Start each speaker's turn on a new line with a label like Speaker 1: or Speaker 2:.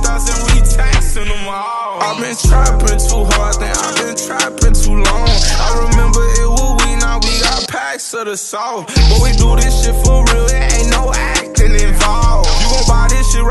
Speaker 1: outs and we taxing them all. I've been trapping too hard, think I've been trapping too long. I remember it was we, now we got packs of the salt. But we do this shit for real, it ain't no acting involved. You gon' buy this shit